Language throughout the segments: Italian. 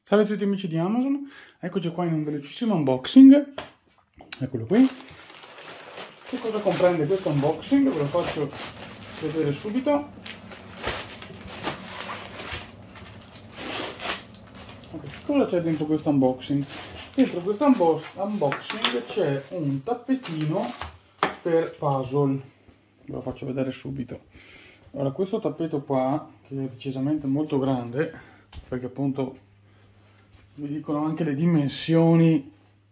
Salve a tutti amici di Amazon, eccoci qua in un velocissimo unboxing, eccolo qui. Che cosa comprende questo unboxing? Ve lo faccio vedere subito. Okay. Cosa c'è dentro questo unboxing? Dentro questo unboxing c'è un tappetino per puzzle, ve lo faccio vedere subito. Allora, questo tappeto qua, che è decisamente molto grande, perché appunto vi dicono anche le dimensioni,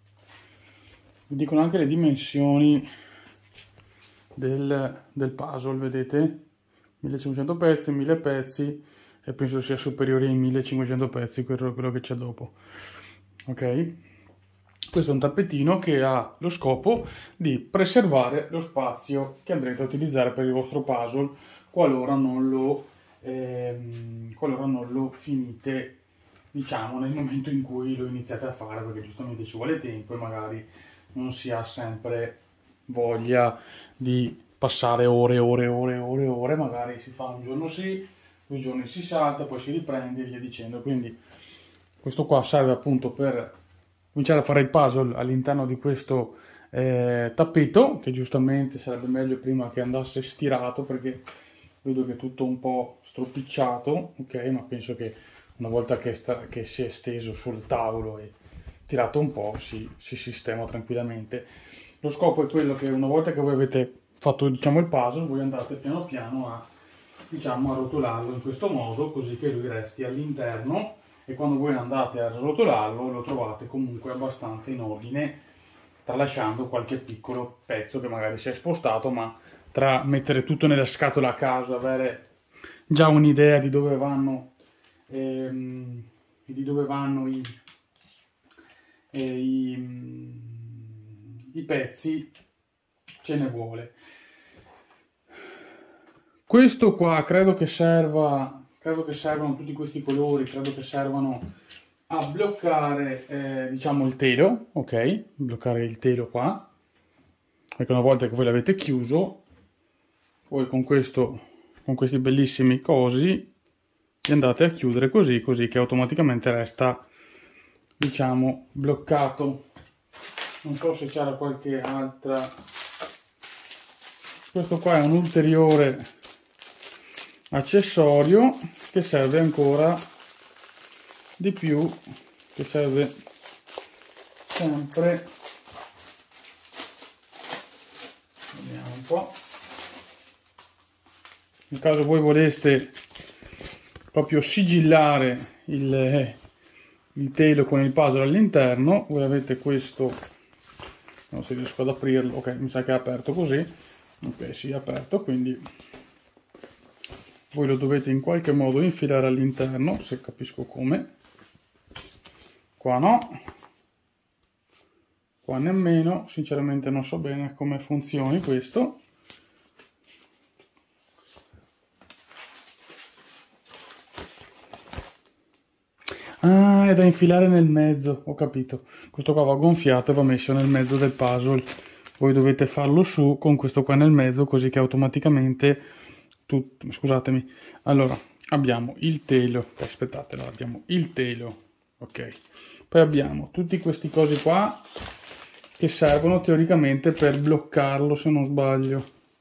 del puzzle, vedete? 1500 pezzi, 1000 pezzi e penso sia superiore ai 1500 pezzi quello che c'è dopo. Ok? Questo è un tappetino che ha lo scopo di preservare lo spazio che andrete a utilizzare per il vostro puzzle qualora non lo finite, diciamo, nel momento in cui lo iniziate a fare, perché giustamente ci vuole tempo e magari non si ha sempre voglia di passare ore, magari si fa un giorno sì, 2 giorni si salta, poi si riprende e via dicendo. Quindi questo qua serve appunto per cominciare a fare il puzzle all'interno di questo tappeto, che giustamente sarebbe meglio prima che andasse stirato, perché vedo che è tutto un po' stropicciato, ok? Ma penso che una volta che si è steso sul tavolo e tirato un po' si sistema tranquillamente. Lo scopo è quello che una volta che voi avete fatto, diciamo, il puzzle, voi andate piano piano a, diciamo, a rotolarlo in questo modo, così che lui resti all'interno e quando voi andate a rotolarlo lo trovate comunque abbastanza in ordine, tralasciando qualche piccolo pezzo che magari si è spostato, ma tra mettere tutto nella scatola a caso, avere già un'idea di dove vanno i pezzi, ce ne vuole. Questo qua credo che servano tutti questi colori, credo che servano a bloccare diciamo il telo, ok? Bloccare il telo qua, perché una volta che voi l'avete chiuso, poi con questi bellissimi cosi li andate a chiudere così che automaticamente resta, diciamo, bloccato. Non so se c'era qualche altra. Questo qua è un ulteriore accessorio che serve ancora di più, che serve sempre, vediamo un po', in caso voi voleste proprio sigillare il telo con il puzzle all'interno, voi avete questo, non so se riesco ad aprirlo, ok, mi sa che è aperto così, ok, sì, è aperto, quindi voi lo dovete in qualche modo infilare all'interno, se capisco come. Qua no, qua nemmeno, sinceramente non so bene come funzioni questo. Ah, è da infilare nel mezzo, ho capito. Questo qua va gonfiato e va messo nel mezzo del puzzle. Voi dovete farlo su con questo qua nel mezzo, così che automaticamente tutto. Scusatemi. Allora, abbiamo il telo. Aspettate, allora, abbiamo il telo. Ok. Poi abbiamo tutti questi cosi qua che servono teoricamente per bloccarlo, se non sbaglio.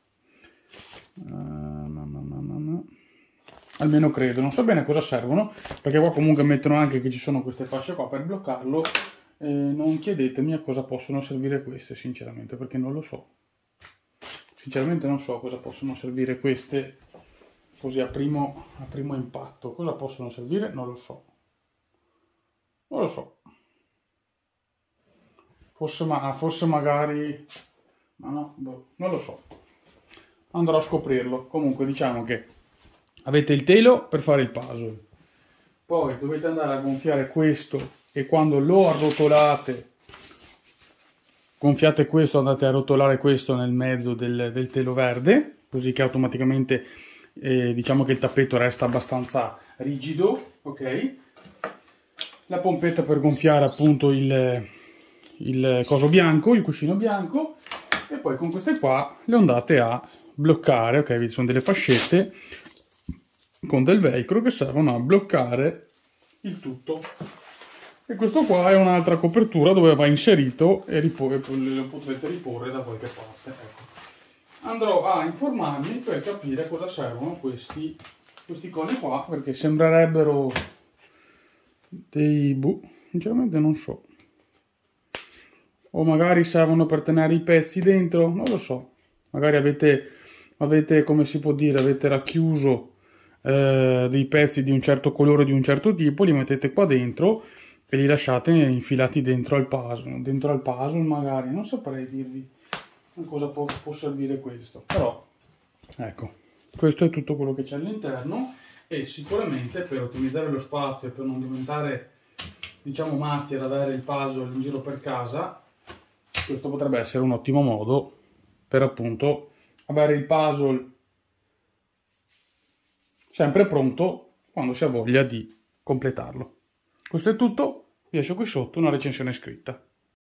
Almeno credo, non so bene cosa servono, perché qua comunque mettono anche che ci sono queste fasce qua per bloccarlo. Non chiedetemi a cosa possono servire queste, sinceramente, perché non lo so. Sinceramente non so cosa possono servire queste, così a primo impatto. Cosa possono servire? Non lo so. Non lo so. Forse magari. Ma no, non lo so. Andrò a scoprirlo. Comunque diciamo che avete il telo per fare il puzzle. Poi dovete andare a gonfiare questo e quando lo arrotolate, gonfiate questo, andate a rotolare questo nel mezzo del telo verde, così che automaticamente diciamo che il tappeto resta abbastanza rigido, ok? La pompetta per gonfiare appunto il coso bianco, il cuscino bianco, e poi con queste qua le andate a bloccare, ok? Vi sono delle fascette con del velcro che servono a bloccare il tutto. E questo qua è un'altra copertura dove va inserito e poi lo potrete riporre da qualche parte. Ecco. Andrò a informarmi per capire cosa servono questi cose qua, perché sembrerebbero dei sinceramente non so. O magari servono per tenere i pezzi dentro, non lo so. Magari avete come si può dire, avete racchiuso dei pezzi di un certo colore, di un certo tipo, li mettete qua dentro e li lasciate infilati dentro al puzzle magari, non saprei dirvi a cosa può servire questo, però ecco, questo è tutto quello che c'è all'interno e sicuramente per ottimizzare lo spazio, per non diventare diciamo matti ad avere il puzzle in giro per casa, questo potrebbe essere un ottimo modo per appunto avere il puzzle sempre pronto quando si ha voglia di completarlo. Questo è tutto, vi lascio qui sotto una recensione scritta.